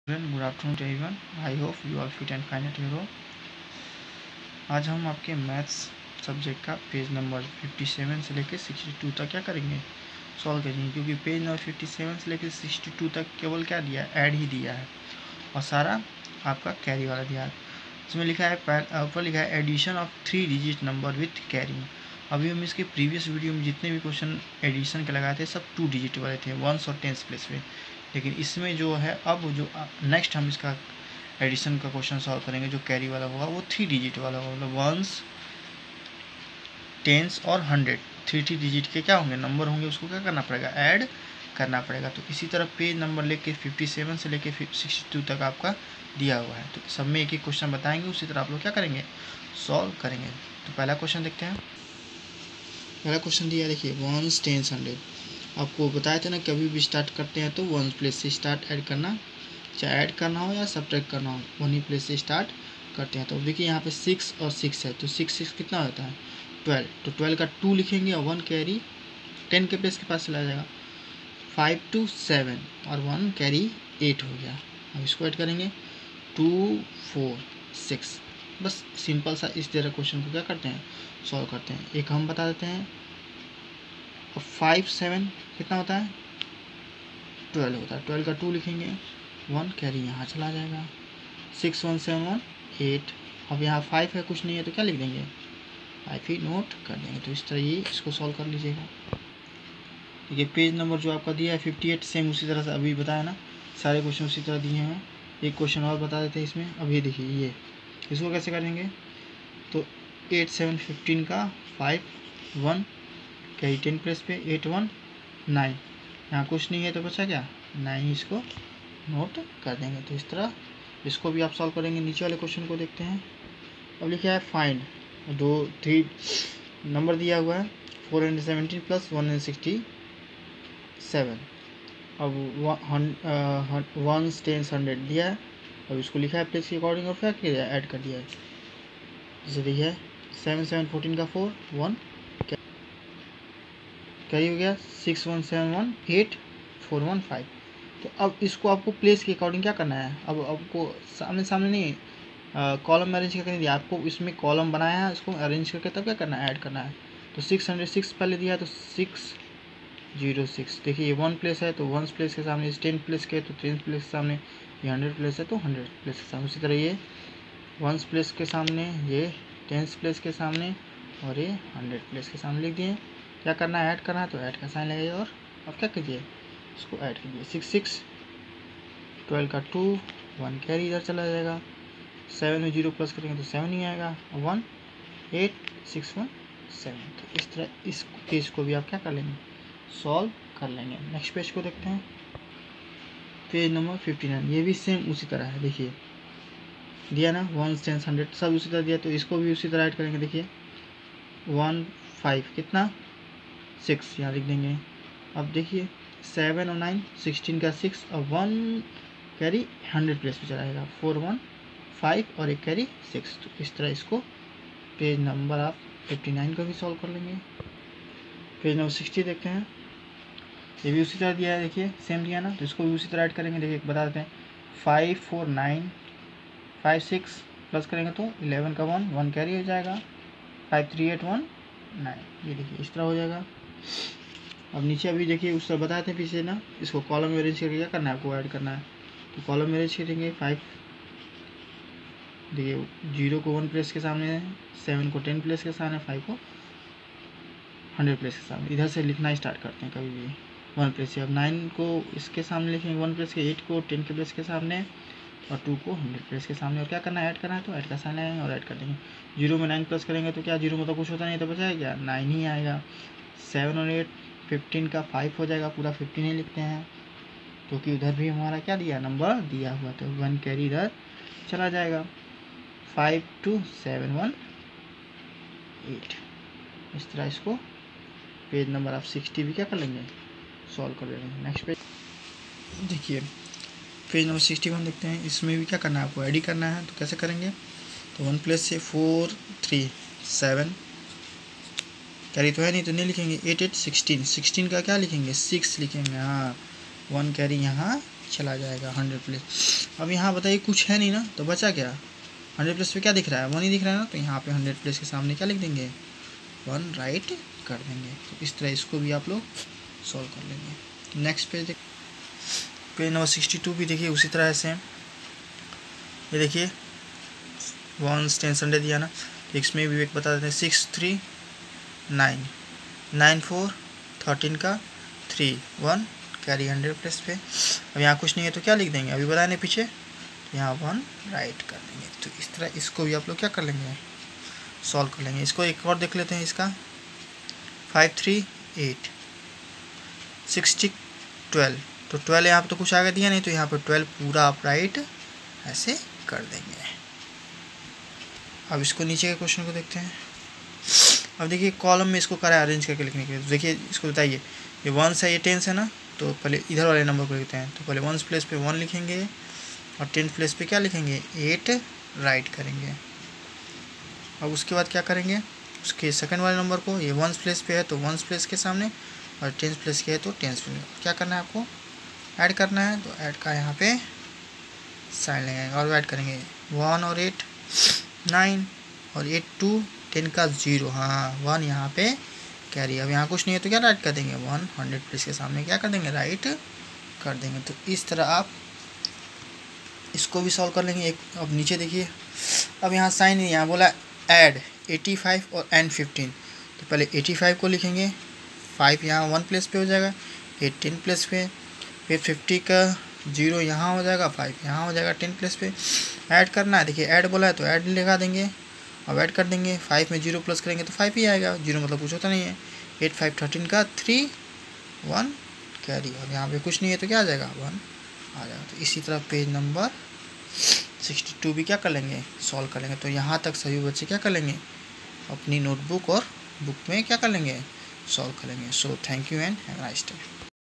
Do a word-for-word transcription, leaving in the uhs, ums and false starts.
Good afternoon to everyone. I hope you are fit and fine at your home. आज हम आपके maths subject का page number सत्तावन से लेकर बासठ तक क्या करेंगे, सॉल्व करेंगे। क्योंकि पेज नंबर सत्तावन से लेकर बासठ तक केवल क्या दिया है, ऐड ही दिया है और सारा आपका कैरी वाला दिया है। इसमें लिखा है, ऊपर लिखा है addition of three digit number with carry. अभी हम इसके प्रीवियस वीडियो में जितने भी क्वेश्चन एडिशन के लगाए थे सब टू डिजिट वाले थे, वंस और टेंस प्लेस पे। लेकिन इसमें जो है अब जो नेक्स्ट हम इसका एडिशन का क्वेश्चन सॉल्व करेंगे जो कैरी वाला होगा वो थ्री डिजिट वाला होगा, मतलब वंस टेंस और हंड्रेड थ्री थ्री डिजिट के क्या होंगे, नंबर होंगे, उसको क्या करना पड़ेगा, ऐड करना पड़ेगा। तो इसी तरह पेज नंबर लेके सत्तावन से लेके बासठ तक आपका दिया हुआ है। तो सब में एक एक क्वेश्चन बताएंगे, उसी तरह आप लोग क्या करेंगे, सॉल्व करेंगे। तो पहला क्वेश्चन देखते हैं। पहला क्वेश्चन दिया, देखिए वंस टेंस हंड्रेड। आपको बताया था ना, कभी भी स्टार्ट करते हैं तो वन प्लेस से स्टार्ट ऐड करना, चाहे ऐड करना हो या सब्ट्रैक्ट करना हो, वन ही प्लेस से स्टार्ट करते हैं। तो देखिए यहाँ पे सिक्स और सिक्स है, तो सिक्स सिक्स कितना होता है, ट्वेल्व। तो ट्वेल्व का टू लिखेंगे और वन कैरी टेन के प्लेस के पास चला जाएगा। फाइव टू सेवन और वन कैरी एट हो गया। अब इसको ऐड करेंगे, टू फोर सिक्स। बस सिंपल सा इस तरह क्वेश्चन को क्या करते हैं, सॉल्व करते हैं। एक हम बता देते हैं, फाइव सेवन कितना होता है, ट्वेल्व होता है। ट्वेल्व का टू लिखेंगे, वन कैरी यहाँ चला जाएगा। Six one seven one eight. अब यहाँ फाइव है, कुछ नहीं है तो क्या लिख देंगे, फाइव ही नोट कर देंगे। तो इस तरह ये इसको सॉल्व कर लीजिएगा। देखिए पेज नंबर जो आपका दिया है फिफ्टी एट, सेम उसी तरह से अभी बताया ना, सारे क्वेश्चन उसी तरह दिए हैं। एक क्वेश्चन और बता देते हैं इसमें। अब ये देखिए, ये इसको कैसे करेंगे, तो एट सेवन फिफ्टीन का five one carry ten place पे, एट वन नाइन। यहाँ कुछ नहीं है तो बचा क्या, नाइन, इसको नोट कर देंगे। तो इस तरह इसको भी आप सॉल्व करेंगे। नीचे वाले क्वेश्चन को देखते हैं। अब लिखा है फाइंड, दो थ्री नंबर दिया हुआ है, four hundred seventeen plus one hundred sixty seven. अब वन टेंस हंड्रेड दिया है, अब इसको लिखा है प्लेस के अकॉर्डिंग और क्या किया है, ऐड कर दिया है। जैसे देखिए सेवन सेवन फोर्टीन का फोर, वन कैरी हो गया, six one seven one eight four one five. तो अब इसको आपको प्लेस के अकॉर्डिंग क्या करना है, अब आपको सामने सामने नहीं, कॉलम में अरेंज करके नहीं दिया आपको, इसमें कॉलम बनाया है, इसको अरेंज करके तब क्या करना है, ऐड करना है। तो सिक्स हंड्रेड सिक्स पहले दिया है, तो सिक्स जीरो सिक्स। देखिए ये वन प्लेस है तो वन प्लेस के सामने, टेन प्लेस के तो टेन प्लेस के सामने, ये हंड्रेड प्लेस है तो हंड्रेड प्लेस के सामने। उसी तरह ये वन प्लेस के सामने, ये टेंस प्लेस के सामने और ये हंड्रेड प्लेस के सामने लिख दिए। क्या करना है, ऐड करना है, तो ऐड का साइन लगेगा और अब क्या कीजिए, इसको ऐड कीजिए। सिक्स सिक्स ट्वेल्व का टू, वन कैरी इधर चला जाएगा। सेवन में जीरो प्लस करेंगे तो सेवन ही आएगा, one eight six one seven. तो इस तरह इस पेज को भी आप क्या कर लेंगे, सॉल्व कर लेंगे। नेक्स्ट पेज को देखते हैं, पेज नंबर फिफ्टी नाइन। ये भी सेम उसी तरह है, देखिए दिया ना, वन टेंस हंड्रेड सब उसी तरह दिया, तो इसको भी उसी तरह ऐड करेंगे। देखिए वन फाइव कितना, सिक्स यहाँ लिख देंगे। अब देखिए सेवन और नाइन, सिक्सटीन का सिक्स और वन कैरी हंड्रेड प्लेस पे चलाएगा, फोर वन फाइव और एक कैरी सिक्स। तो इस तरह इसको पेज नंबर आप फिफ्टी नाइन का भी सॉल्व कर लेंगे। पेज नंबर सिक्सटी देखते हैं। ये भी उसी तरह दिया है, देखिए सेम दिया ना, तो इसको भी उसी तरह ऐड करेंगे। देखिए बता देते हैं, five four nine five six plus करेंगे तो इलेवन का वन, वन कैरी हो जाएगा, five three eight one nine. ये देखिए इस तरह हो जाएगा। अब नीचे अभी देखिए उस तरह बताए थे पीछे ना, इसको कॉलम में अरेंज करके क्या करना है, आपको ऐड करना है। तो कॉलम में अरेंज करेंगे, फाइव देखिए जीरो को वन प्लेस के सामने है, सेवन को टेन प्लेस के सामने, फाइव को हंड्रेड प्लेस के सामने। इधर से लिखना स्टार्ट करते हैं कभी भी वन प्लेस से। अब नाइन को इसके सामने लिखेंगे वन प्लेस के, एट को टेन के प्लेस के सामने और टू को हंड्रेड प्लेस के सामने। और क्या करना है, ऐड करना है, तो ऐड का साइन आएंगे और ऐड कर देंगे। जीरो में नाइन प्लस करेंगे तो क्या, जीरो में तो कुछ होता नहीं तो बचाएगा क्या, नाइन ही आएगा। सेवन और एट फिफ्टीन का फाइव हो जाएगा, पूरा फिफ्टीन ही लिखते हैं क्योंकि तो उधर भी हमारा क्या दिया, नंबर दिया हुआ, तो वन कैरी इधर चला जाएगा। Five two seven one eight. इस तरह इसको पेज नंबर आप सिक्सटी भी क्या कर लेंगे, सॉल्व कर लेंगे। नेक्स्ट पेज देखिए, पेज नंबर सिक्सटी वन देखते हैं। इसमें भी क्या करना है, आपको ऐड ही करना है। तो कैसे करेंगे, तो वन प्लस से फोर थ्री सेवन कैरी तो है नहीं तो नहीं लिखेंगे, एट एट सिक्सटीन, सिक्सटीन का क्या लिखेंगे, सिक्स लिखेंगे। हाँ वन कैरी यहाँ चला जाएगा हंड्रेड प्लेस। अब यहाँ बताइए कुछ है नहीं ना, तो बचा क्या, हंड्रेड प्लेस पे क्या दिख रहा है, वन ही दिख रहा है ना, तो यहाँ पे हंड्रेड प्लेस के सामने क्या लिख देंगे, वन राइट कर देंगे। तो इस तरह इसको भी आप लोग सॉल्व कर लेंगे। नेक्स्ट पेज देख, पेज नंबर सिक्सटी टू भी देखिए उसी तरह से ये देखिए वंस टेन संडे दिया ना, तो इसमें भी एक बता देते हैं, six three nine nine four thirteen का three one carry hundred place पे। अब यहाँ कुछ नहीं है तो क्या लिख देंगे, अभी बताने पीछे, तो यहाँ वन राइट कर देंगे। तो इस तरह इसको भी आप लोग क्या कर लेंगे, सॉल्व कर लेंगे। इसको एक और देख लेते हैं, इसका five three eight sixty twelve, तो ट्वेल्व यहाँ पर तो कुछ आगे दिया नहीं, तो यहाँ पर ट्वेल्व पूरा आप राइट ऐसे कर देंगे। अब इसको नीचे के क्वेश्चन को देखते हैं। अब देखिए कॉलम में इसको करा अरेंज करके लिखने के लिए, देखिए इसको बताइए, ये वंस है ये टेंस है ना, तो पहले इधर वाले नंबर को लिखते हैं। तो पहले वंस प्लेस पे वन लिखेंगे और टेंथ प्लेस पे क्या लिखेंगे, एट राइट करेंगे। अब उसके बाद क्या करेंगे, उसके सेकंड वाले नंबर को, ये वंस प्लेस पे है तो वंस प्लेस के सामने, और टेंथ प्लेस के है तो टेंथ प्लेस में क्या करना है आपको, ऐड करना है। तो ऐड का यहाँ पे साइन लगाएंगे और ऐड करेंगे वन और एट नाइन और एट टू टेन का जीरो, हाँ वन यहाँ पे कैरी। अब यहाँ कुछ नहीं है तो क्या राइट कर देंगे, वन हंड्रेड प्लेस के सामने क्या कर देंगे, राइट कर देंगे। तो इस तरह आप इसको भी सॉल्व कर लेंगे। एक अब नीचे देखिए, अब यहाँ साइन नहीं, यहाँ बोला ऐड एटी फाइव और एंड फिफ्टीन, तो पहले एटी फाइव को लिखेंगे, फाइव यहाँ वन प्लेस पे हो जाएगा, एट टेन प्लेस पे, फिर फिफ्टी का जीरो यहाँ हो जाएगा, फाइव यहाँ हो जाएगा टेन प्लेस पे। ऐड करना है, देखिए ऐड बोला है तो ऐड लगा देंगे, अब ऐड कर देंगे, फाइव में जीरो प्लस करेंगे तो फाइव ही आएगा, जीरो मतलब कुछ होता नहीं है। एट फाइव थर्टीन का थ्री वन कैरी, अब यहाँ पे कुछ नहीं है तो क्या आ जाएगा, वन आ जाएगा। तो इसी तरह पेज नंबर सिक्सटी टू भी क्या कर लेंगे, सॉल्व कर लेंगे। तो यहाँ तक सभी बच्चे क्या कर लेंगे, अपनी नोटबुक और बुक में क्या कर लेंगे, सॉल्व कर लेंगे। So thank you and have a nice day.